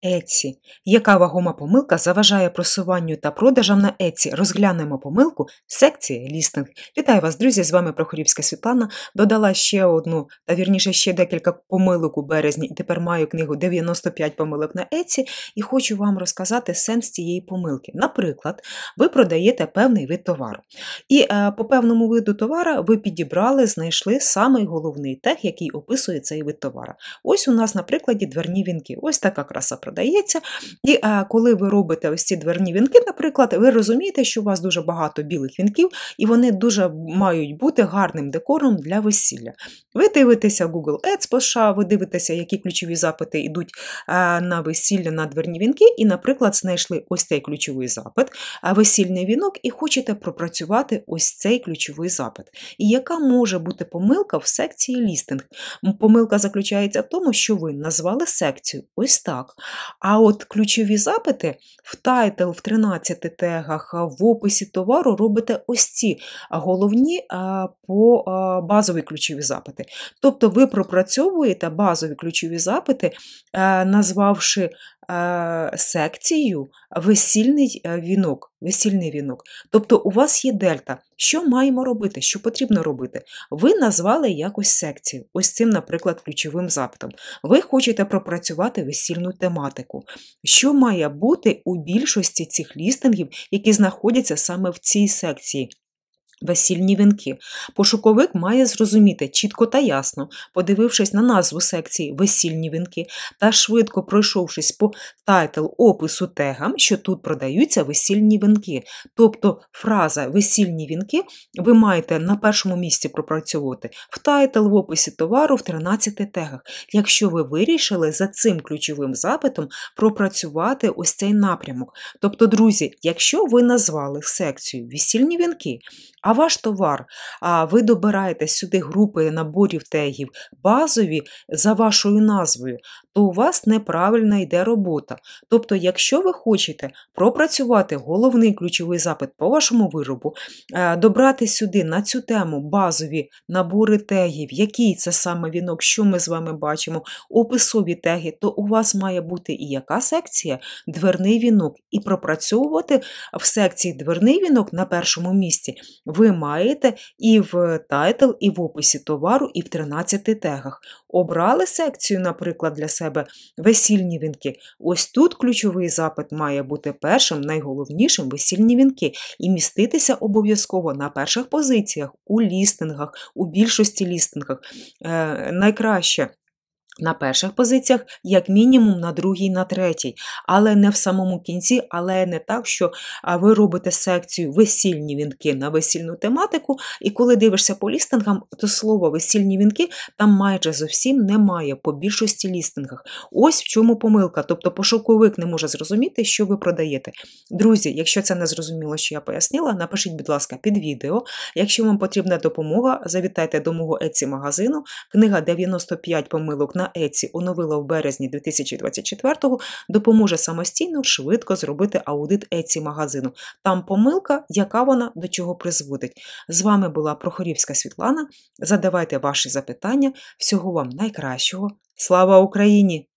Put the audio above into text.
Etsy. Яка вагома помилка заважає просуванню та продажам на Etsy? Розглянемо помилку секції лістинг. Вітаю вас, друзі! З вами Прохорівська Світлана. Додала ще одну, та вірніше ще декілька помилок у березні, і тепер маю книгу 95 помилок на Etsy, і хочу вам розказати сенс цієї помилки. Наприклад, ви продаєте певний вид товару. І по певному виду товара ви підібрали, знайшли самий головний тег, який описує цей вид товара. Ось у нас на прикладі дверні вінки. Ось така краса продається. І коли ви робите ось ці дверні вінки, наприклад, ви розумієте, що у вас дуже багато білих вінків, і вони дуже мають бути гарним декором для весілля. Ви дивитеся Google Ads по США, ви дивитеся, які ключові запити йдуть на весілля, на дверні вінки, і, наприклад, знайшли ось цей ключовий запит, весільний вінок, і хочете пропрацювати ось цей ключовий запит. І яка може бути помилка в секції лістинг? Помилка заключається в тому, що ви назвали секцію ось так. А от ключові запити в тайтл, в 13 тегах, в описі товару робите ось ці головні по базові ключові запити. Тобто ви пропрацьовуєте базові ключові запити, назвавши секцію весільний вінок. Тобто у вас є дельта. Що маємо робити? Що потрібно робити? Ви назвали якось секцію, ось цим, наприклад, ключовим запитом. Ви хочете пропрацювати весільну тематику. Що має бути у більшості цих лістингів, які знаходяться саме в цій секції? Весільні вінки. Пошуковик має зрозуміти чітко та ясно, подивившись на назву секції «Весільні вінки» та швидко пройшовшись по тайтл опису тегам, що тут продаються весільні вінки. Тобто фраза «Весільні вінки» ви маєте на першому місці пропрацьовувати в тайтл, в описі товару, в 13 тегах. Якщо ви вирішили за цим ключовим запитом пропрацювати ось цей напрямок. Тобто, друзі, якщо ви назвали секцію «Весільні вінки», а ваш товар, ви добираєте сюди групи наборів тегів базові за вашою назвою, то у вас неправильно йде робота. Тобто, якщо ви хочете пропрацювати головний ключовий запит по вашому виробу, добрати сюди на цю тему базові набори тегів, який це саме вінок, що ми з вами бачимо, описові теги, то у вас має бути і яка секція? Дверний вінок. І пропрацьовувати в секції дверний вінок на першому місці ви маєте і в тайтл, і в описі товару, і в 13 тегах. Обрали секцію, наприклад, для себе весільні вінки. Ось тут ключовий запит має бути першим, найголовнішим – весільні вінки. І міститися обов'язково на перших позиціях, у лістингах, у більшості лістингах. Найкраще на перших позиціях, як мінімум на другій, на третій. Але не в самому кінці, але не так, що ви робите секцію «Весільні вінки» на весільну тематику, і коли дивишся по лістингам, то слово «весільні вінки» там майже зовсім немає по більшості лістингах. Ось в чому помилка. Тобто пошуковик не може зрозуміти, що ви продаєте. Друзі, якщо це не зрозуміло, що я пояснила, напишіть, будь ласка, під відео. Якщо вам потрібна допомога, завітайте до мого Etsy-магазину. Книга «95 помилок на Etsy» оновила в березні 2024-го, допоможе самостійно швидко зробити аудит Etsy-магазину. Там помилка, яка вона до чого призводить. З вами була Прохорівська Світлана. Задавайте ваші запитання. Всього вам найкращого. Слава Україні!